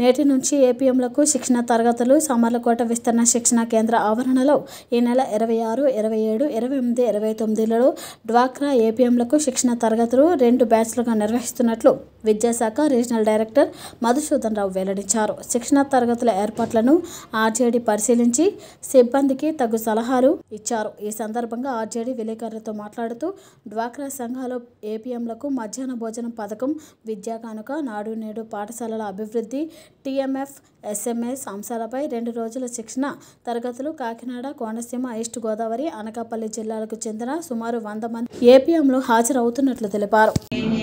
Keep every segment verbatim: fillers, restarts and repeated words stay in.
నేటి నుంచి ఏపీఎంలకు శిక్షణ తరగతులు సామర్లకోట విస్తరణ శిక్షణ కేంద్ర ఆవరణలో ఈ నెల ఇరవై ఆరు ఇరవై ఏడు ఇరవై ఎనిమిది ఇరవై తొమ్మిదిలలో డ్వాక్రా ఏపీఎంలకు శిక్షణ తరగతులు రెండు బ్యాచ్లుగా నిర్వహిస్తున్నట్లు విద్యాశాఖ రీజనల్ డైరెక్టర్ మధుసూదన్ రావు వెల్లడించారు. శిక్షణ తరగతుల ఏర్పాట్లను ఆర్జేడీ పరిశీలించి సిబ్బందికి తగు సలహాలు ఇచ్చారు. ఈ సందర్భంగా ఆర్జేడీ విలేకరులతో మాట్లాడుతూ డ్వాక్రా సంఘాలు ఏపీఎంలకు మధ్యాహ్న భోజనం పథకం, విద్యా కానుక, నాడు నేడు పాఠశాలల అభివృద్ధి, టీఎంఎఫ్, ఎస్ఎంఎస్ అంశాలపై రెండు రోజుల శిక్షణ తరగతులు కాకినాడ, కోనసీమ, ఈస్ట్ గోదావరి, అనకాపల్లి జిల్లాలకు చెందిన సుమారు వంద మంది ఏపీఎంలు హాజరవుతున్నట్లు తెలిపారు.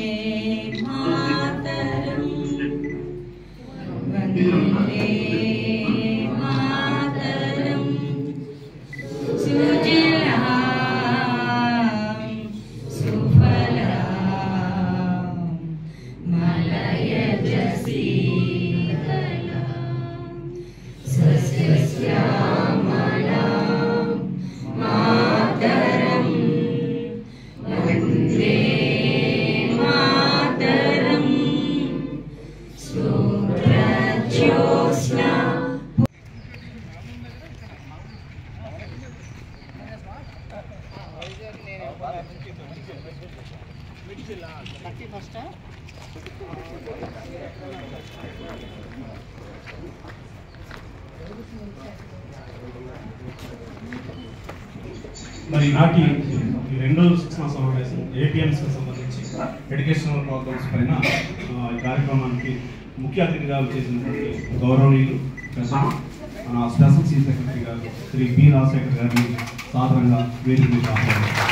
మరి నాటి ఈ రెండో శిక్షణ సమావేశం ఏపీఎంస్ కి సంబంధించి ఎడ్యుకేషనల్ ప్రోగ్రామ్స్ పైన ఈ కార్యక్రమానికి ముఖ్య అతిథిగా చేసినటువంటి గౌరవనీయులు మన స్పెషల్ చీఫ్ సెక్రటరీ గారు శ్రీ బి రాజశేఖర్ గారిని సాధారణంగా వేదిక మీద ఆహ్వానించారు.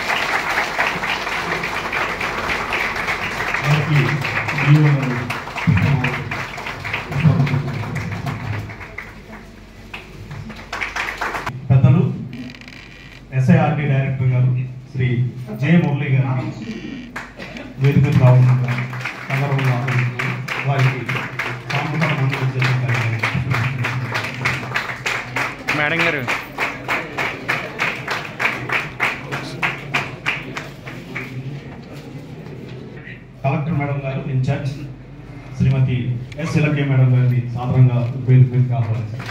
పెద్దలు ఎస్ఐఆర్డి డైరెక్టర్ గారు శ్రీ జే మురళి గారు వేదిక రావుతున్నారు. సందర్భంగా వారికి మేడం గారు కలెక్టర్ మేడం గారు in-charge Shrimati S Srilakshmi madam గారిని సాధారణంగా వేదిక మీదకి ఆహ్వానించారు.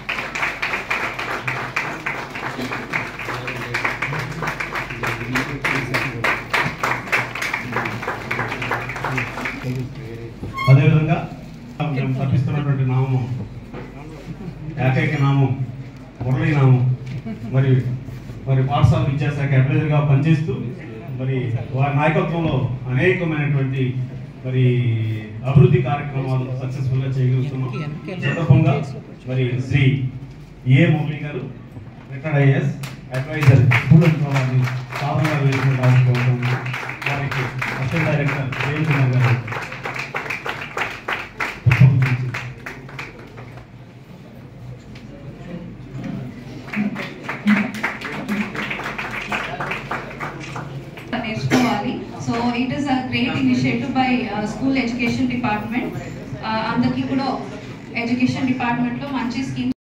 అదేవిధంగా మేము తప్పిస్తున్నటువంటి నామం ఏకైక నామం మురళీ నామం మరి మరి పాఠశాల విద్యాశాఖ అడ్వైజర్గా పనిచేస్తూ మరి వారి నాయకత్వంలో అనేకమైనటువంటి మరి అభివృద్ధి కార్యక్రమాలు సక్సెస్ఫుల్గా చేయగలుగుతున్నాం. సందర్భంగా మరి శ్రీ ఏ మురళీ గారు రిటైర్డ్ ఐఏఎస్ అడ్వైజర్ స్టూడెంట్ వారిని సాధారణంగా వేసుకుంటాం. వారికి అసిస్టెంట్ డైరెక్టర్ రేవంత్ గారు So it is a great initiative by uh, school education department. Uh, అందరికీ కూడా education department లో మంచి స్కీమ్